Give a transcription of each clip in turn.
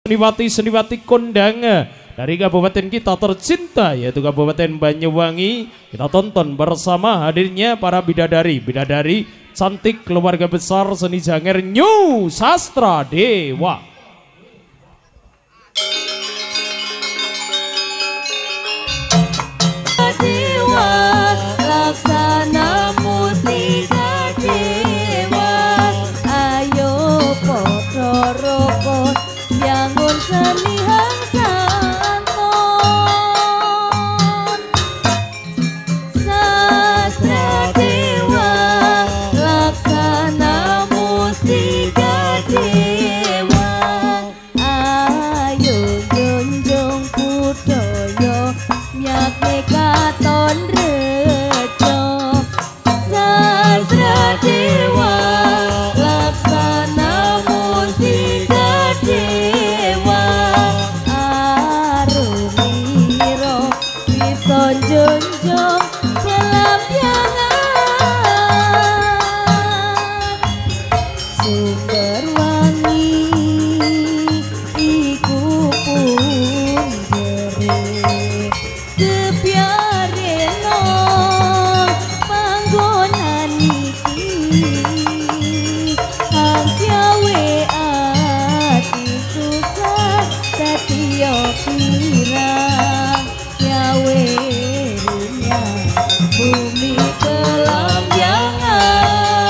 Seniwati kondang dari kabupaten kita tercinta yaitu Kabupaten Banyuwangi. Kita tonton bersama hadirnya para bidadari cantik keluarga besar seni Janger New Sastra Dewa. Dewa laksana mustika dewa, ayo podo roko yangun seni hangsanton. Sastra dewa laksana mustika dewa, ayo junjung budaya nyake katon rejo. Sastra dewa laksana mustika dewa, arumiro bisa junjung pelambyangan. Sumber wangi iku pundere kebiareno panggonan iki, anggawe ati susah dadi pirang gawe runyang bumi kelambyangan.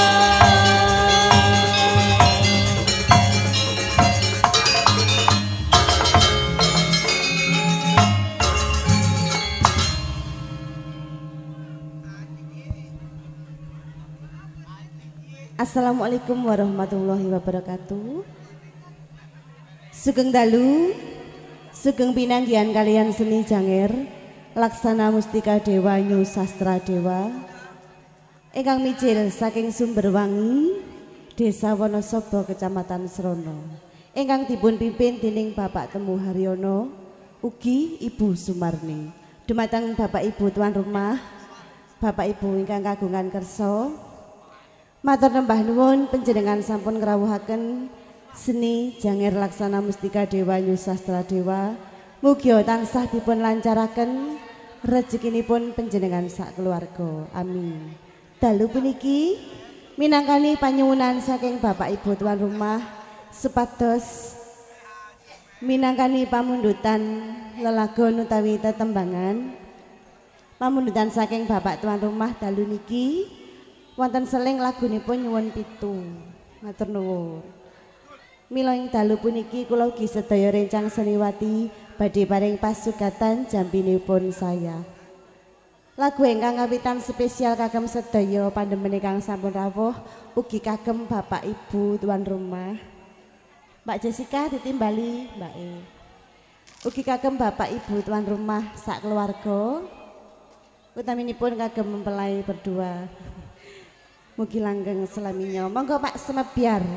Assalamualaikum warahmatullahi wabarakatuh. Sugeng dalu, sugeng pinanggihan kalian seni Janger laksana mustika dewa New Sastra Dewa ingkang mijil saking Sumberwangi, Desa Wonosobo, Kecamatan Srono, ingkang dipun pimpin dening Bapak Temu Haryono ugi Ibu Sumarni. Dumateng Bapak Ibu tuan rumah, Bapak Ibu ingkang kagungan kersa, matur nembah nuwun panjenengan sampun ngrawuhaken seni Janger laksana mustika dewa New Sastra Dewa. Mugi tansah dipun lancaraken rezekinipun panjenengan sak keluarga. Amin. Dalu puniki minangkani panyuwunan saking Bapak Ibu tuan rumah supados minangkani pamundutan lelagon utawi tetembangan. Pamundutan saking Bapak tuan rumah dalu niki wonten seling lagunipun nyuwun pitu. Matur nuwun. Mila ing dalu puniki kula ugi sedaya rencang seniwati badhe paring pasugatan jampinipun saya. Lagu ingkang ngawitan spesial kagem sedaya pandemen ingkang sampun rawuh ugi kagem Bapak Ibu tuan rumah. Mbak Jessica ditimbali, Mbak E. Ugi kagem Bapak Ibu tuan rumah sak keluarga. Utaminipun kagem mempelai berdua. Mugi langgeng selaminya. Monggo Pak Semebiar.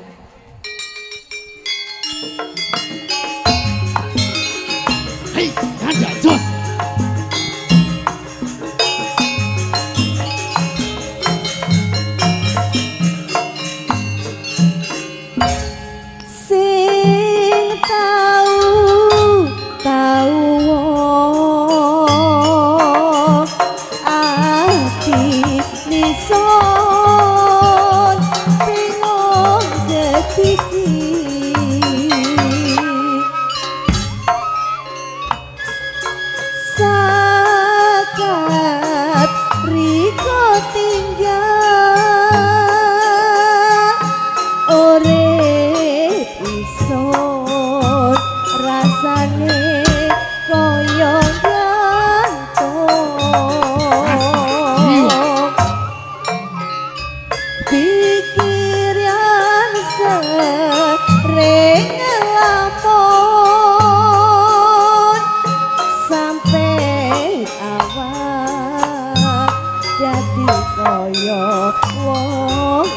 Hei, ada jos. Sing tau ati nison bingung ketiki sakat riko tinggal urip ison rasane koyo gantung pikiran sering ngelamun sampai awak dadi koyo wong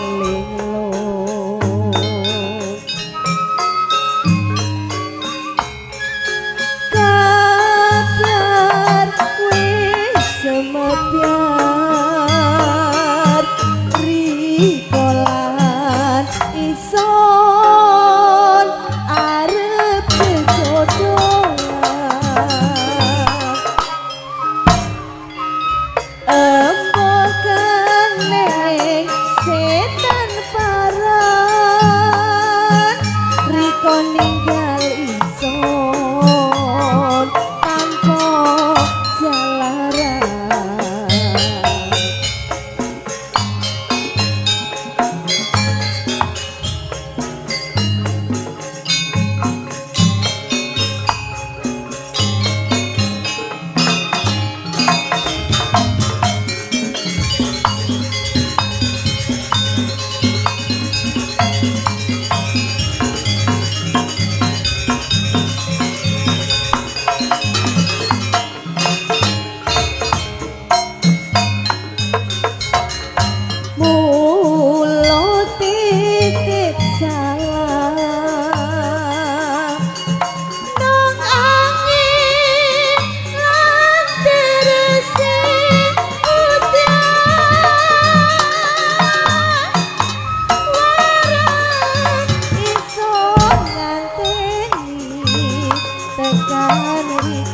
linglung.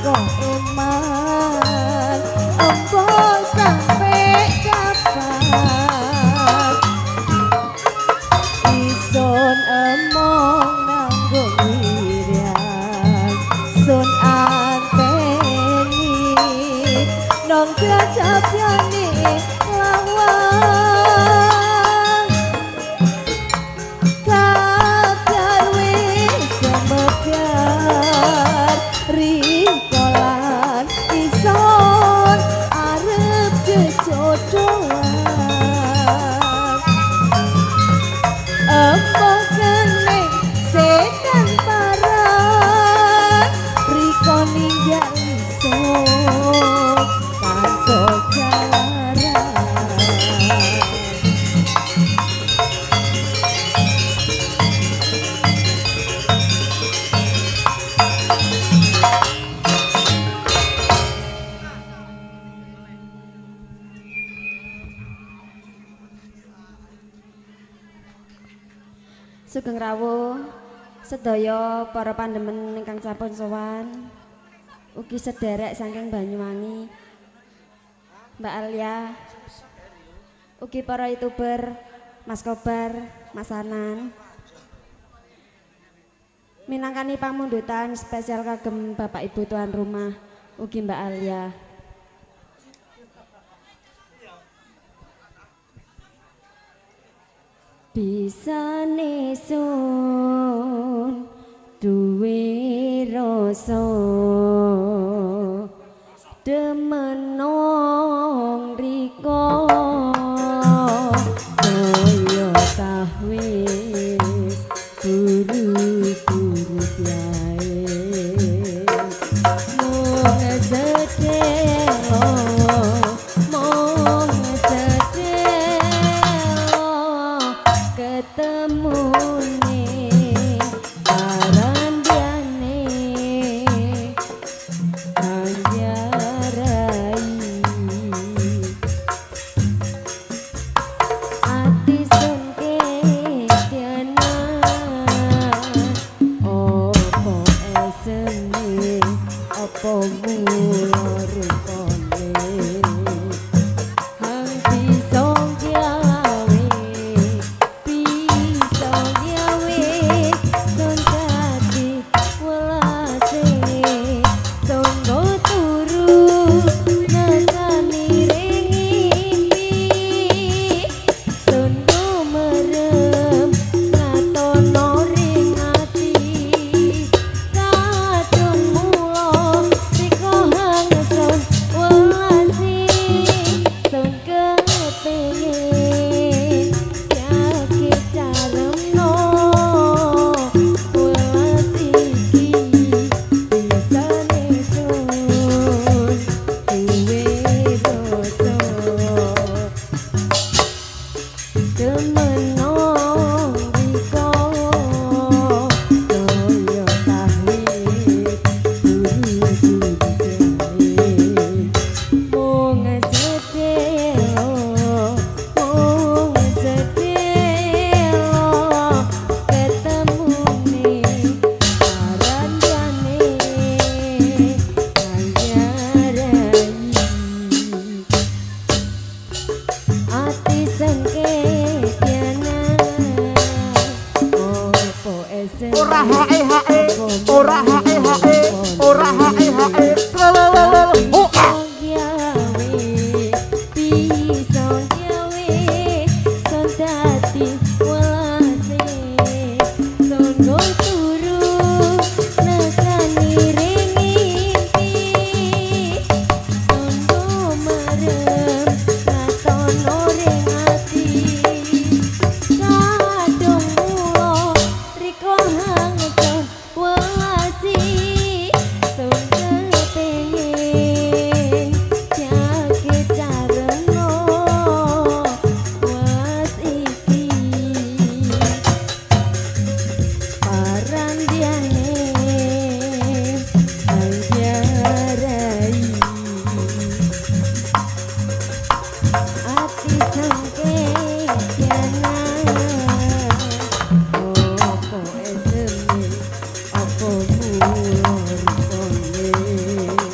kok eman empo sampe kapan ison emong nanggung wirian sun anteni nong kejapyane lawan kabar wis semebyar rikolan ison arep jejodohan empok kening sekan paran riko ninggal ison tanpa jalaran. Sugeng rawuh sedaya para pandemen ingkang sampun sowan ugi sederek saking Banyuwangi Mbak Alia ugi para youtuber Mas Kobar Mas Anan minangkani pamundutan spesial kagem Bapak Ibu tuan rumah ugi Mbak Alia. Bisa nesun duwe rasa demenong riko kaya tah wis buru-buru yae mung sedelo mung sedelo ketemune arandiane anjarai ati sengke tiana opo esene opo mula rupane hang pisong gawe pisong gawe son dadi welase son go turu nekani ringi son go merem ngatono ring ati kadung mulo riko hang son welase son kepengin yakin caremno welas iki bisa nesun duwe rasa demenong riko kaya tah wis buru-buru mung sedelo ketemune aranjane anjarai ati sengke tiana opo esen Ora hae ora hae ora hae oh ah. pisong gawe son dadi welase son go turu nekani ringi son go merem ngatono ring ati kadung mulo riko hang son welasi son kepengin jake careno welas iki parandiane anjarai ati sangke tiana opo eseme opo mulor kone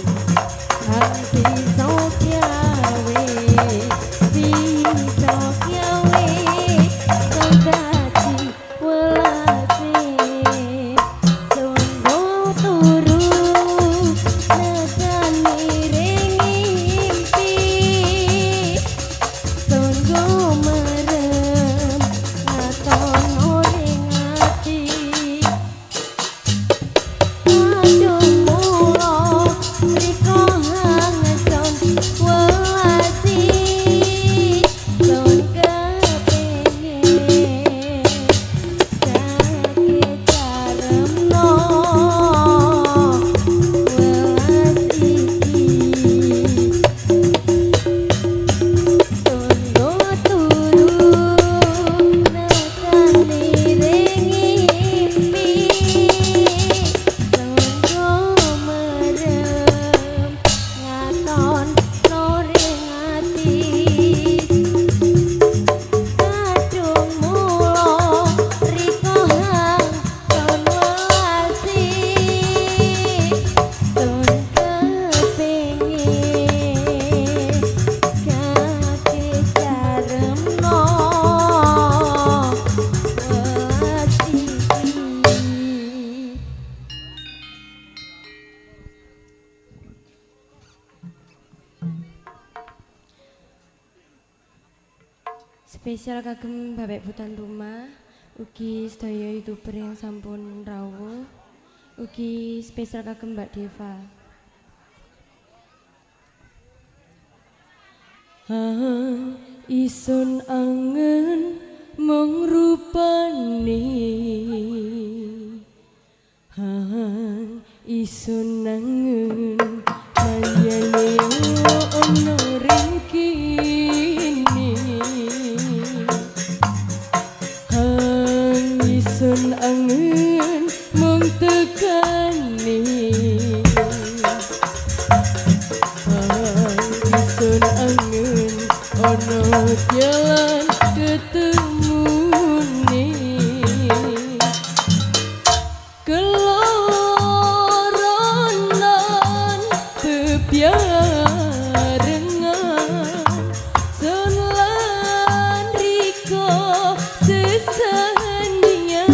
Spesial kagem Bapak Ibu tuan rumah, ugi sedaya YouTuber yang sampun rawuh, ugi spesial kagem Mbak Deva. Isun angen mung rupane, isun angen kayane ono ring kene, isun angen mung tekane, isun angen ono jalan ketemune, keloronan bebiarengan sun lan riko sesania,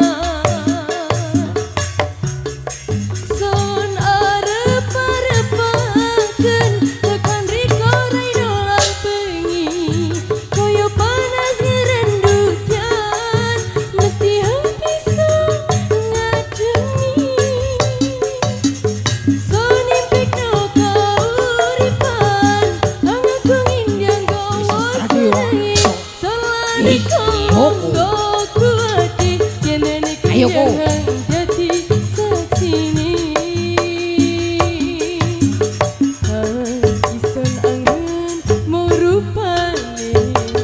sun arep-arepaken tekan riko raidolan bengi, koyo panas ngerendutan mesti bisa ngademi, sun impikno kauripan angagung indang gowo senengi, sun lan riko monggo kuwati yenene kejangan dadi saksine. Isun angen mung rupane,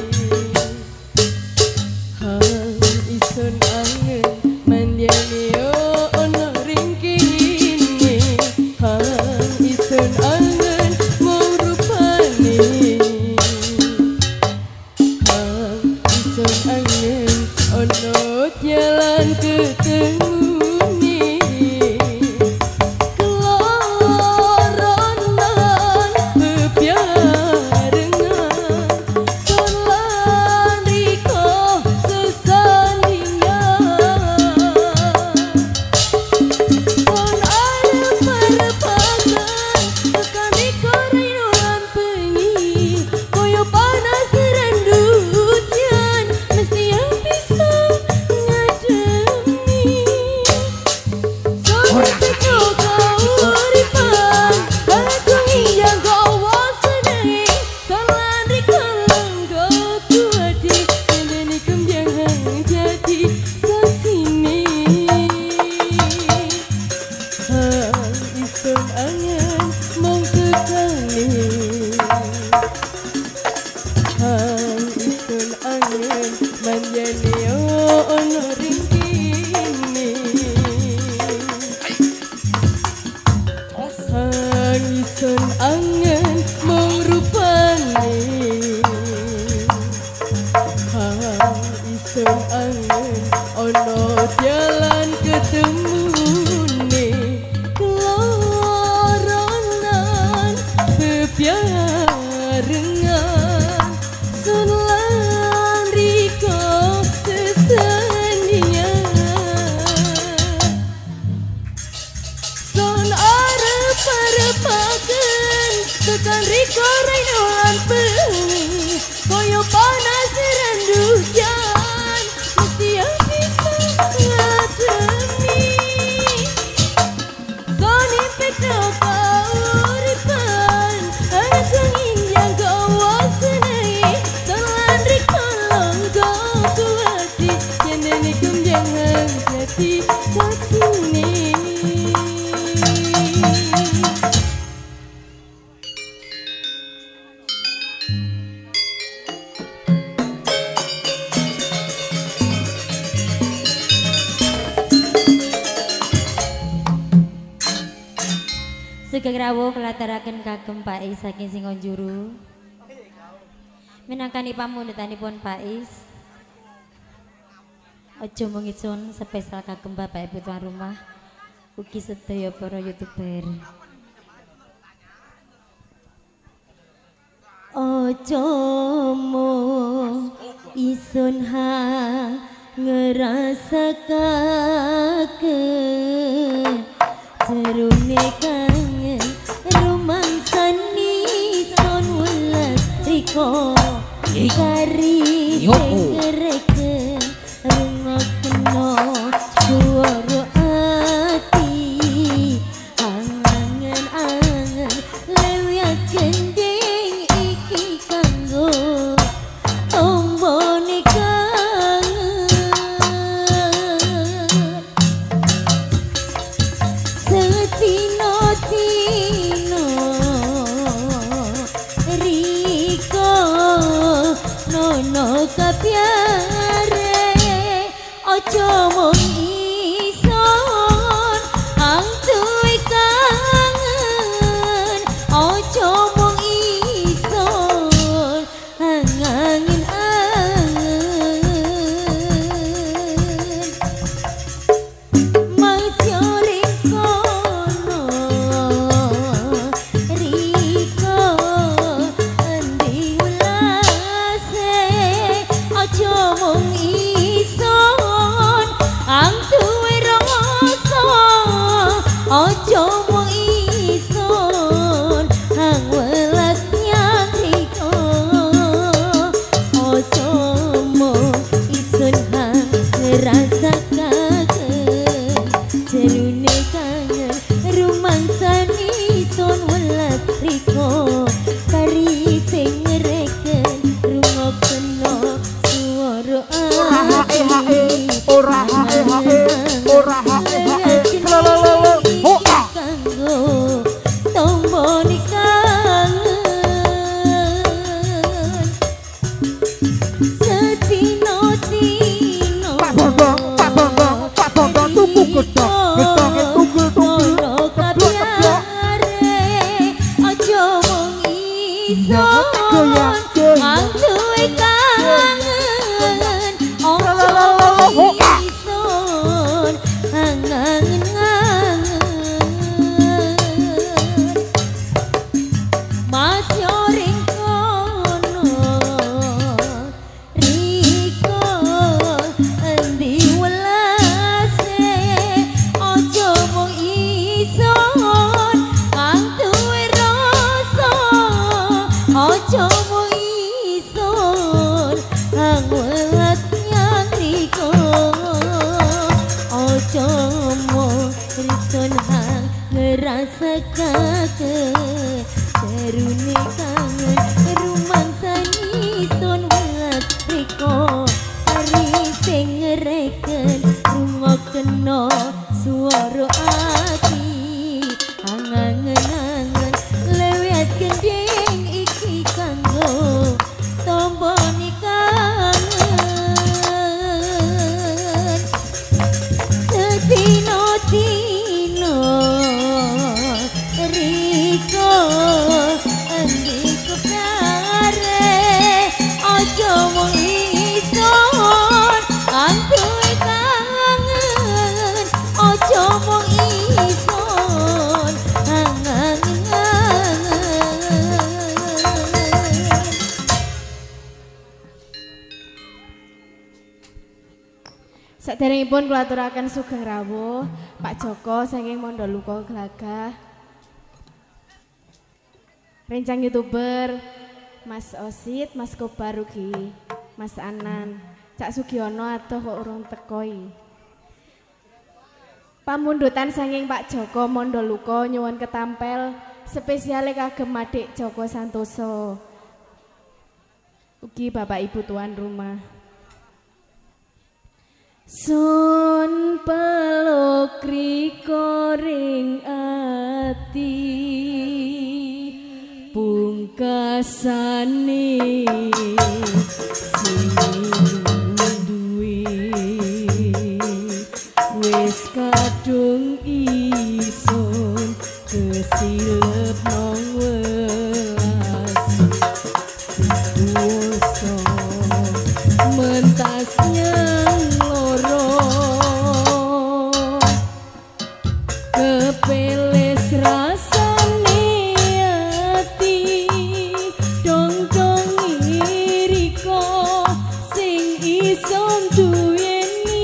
isun angen manjane ono ring kene, isun angen mung rupane, isun angen ono jalan ketemune, keloronan bebiarengan sun lan riko sesandingan, sun arep-arepaken tekan riko raidolan bengi, koyo panas ngerendutan mesti yang bisa ngademi, sun impikno kauripan angagung indang gowo senengi, sun lan riko monggo kuwati yenene kembyangan dadi saksine. Isun angen mung tekane, isun angen manjane ono ring kene, isun angen mung rupane, isun angen ono jalan ketemune, keloronan bebiarengan sun lan riko sesandingan, sun arep-arepaken tekan riko raidolan bengi, koyo panas ngerendutan mesti yang bisa ngademi, sun impikno kauripan angagung indang gowo senengi, sun lan riko monggo kuwati yenene kembyangan dadi saksine. Sugeng rawuh kelataraken kagem Pak Is saking Singonjuru. Minangkani pamundutanipun Pak Is, aja mung isun spesial kagem Bapak Ibu tuan rumah, ugi sedaya para YouTuber. Ojo mung isun ngerasakaken jerone kangen rumangsani son welas riko kari sing ngereken rungokno suara ati angen-angen lewat gending iki kanggo tombone kangen setino-tino Riko nono kapiare ojo mung ison ang duwe kangen ojo mung ison angin masih kono Riko endi ulase ojo mung ison ang duwe rasa ojo mung ison ang welas nyang Riko ojo mung ison hang ngerasa kangen jerune kangen rumangsan ison welas Riko kari sing ngereken rungokno suara ati ora hae oh kanggo tombone kangen setino-tino Pak Bondo tuku gedang gedange tunggul-tunggul ono kapiare ojo mung ison ang duwe kangen ojo mung ison angen-angen masih ring kono Riko endi welase ojo mung ison ang duwe rasa ojo mung ison ang welas nyang Riko ojo mung ison hang ngerasa kangen jerune kangen rumangsan ison welas Riko kari sing ngereken rungokno suara ati angen-angen lewat gending iki kanggo tombone kangen setino-tino Riko endi kepiare ojo mung ison ang duwe kangen ojo mung ison angen-angen Saderengipun kula aturaken sugeng rawuh Pak Joko saking Mondoluko Glagah. Rencang YouTuber Mas Osit, Mas Kobar ugi Mas Anan, Cak Sugiono atuh kok urung teko iki. Pamundutan saking Pak Joko Mondoluko nyuwun ketampel spesiale kagem Adik Joko Santoso. Ugi Bapak Ibu tuan rumah. Sun peluk Riko ring ati pungkasane sing duwe wis kadung ison kesilep nang welas dosa mentasnya kepeles rasane ati dong-dong Riko sing ison duweni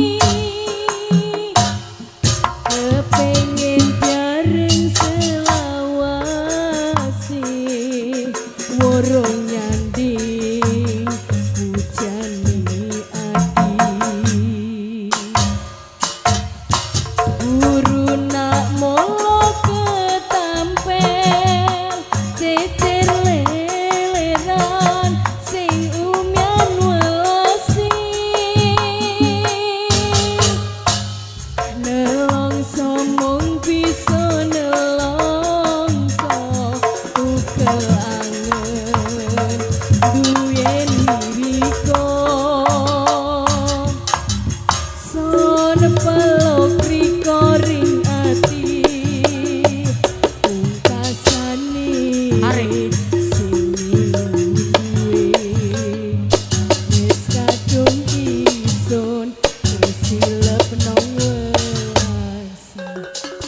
kepengen bareng selalu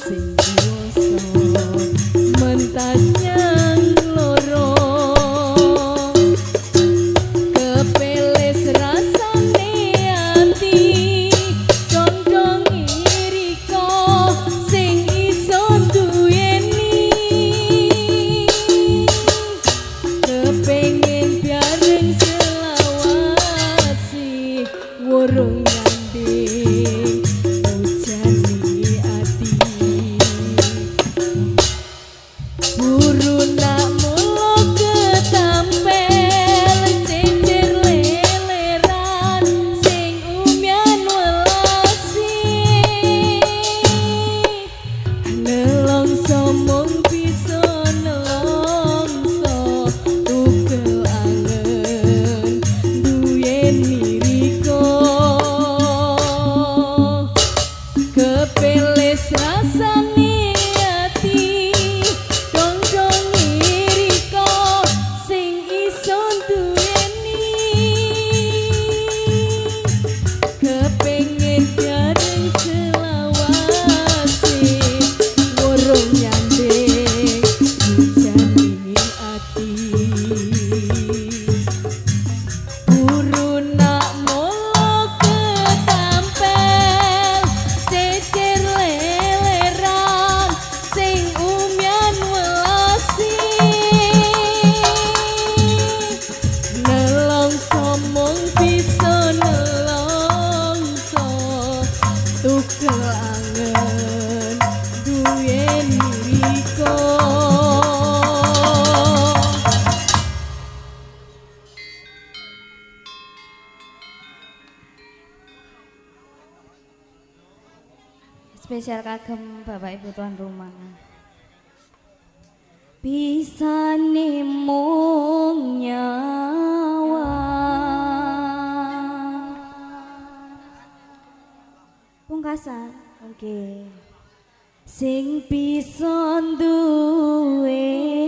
sing biasa mentas nyang loro kepeles rasane ati condong iriko sing iso duweni kepengen biareng selawasi wurung nyanding ujani ati buru nak mulo ketampel cecer leleran sing umyan welasi nelongso mung bisa nelongso tugel angen duweni riko kepeles rasane ati dong-dong iriko sing iso duweni kepengen bareng selawase wurung nyanding ujani ati buru nak molo ketampel cecer leleran sing umyan welasi nelongso mung bisa nelongso tugel angen duweni riko Spesial kagem Bapak Ibu tuan rumah. Bisa mung nyawa pungkasan. Oke. Sing bisa duwe